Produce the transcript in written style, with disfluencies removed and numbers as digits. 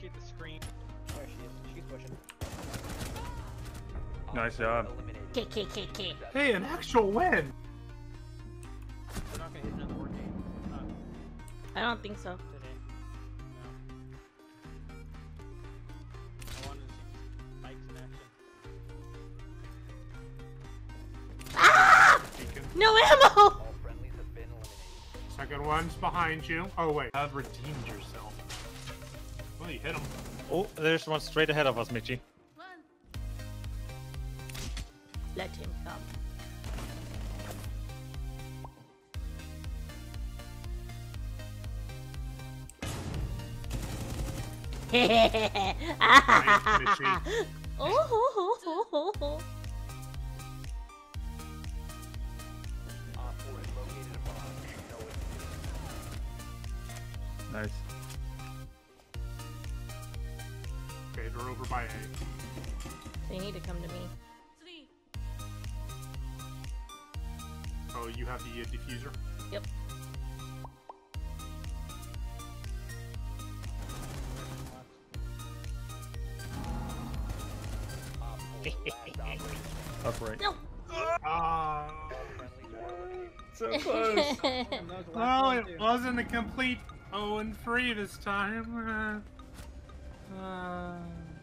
appreciate the screen. There she is. She's pushing. Nice job. K. Hey, an actual win! We're not gonna hit another war game. Not I don't think so. today. No. I wanted to see Mike's in action. Ah! Beacon. No ammo! All friendlies have been eliminated. Second one's behind you. Oh wait, I've redeemed yourself. Well, you hit him. Oh, there's one straight ahead of us, Michi. Let him come. Michi. Oh. Op 4 has located a bomb. No one Nice. Okay, they're over by A. They need to come to me. Oh, you have the diffuser? Yep. Upright. No. Ah. So close. Well, it wasn't a complete 0-3 this time.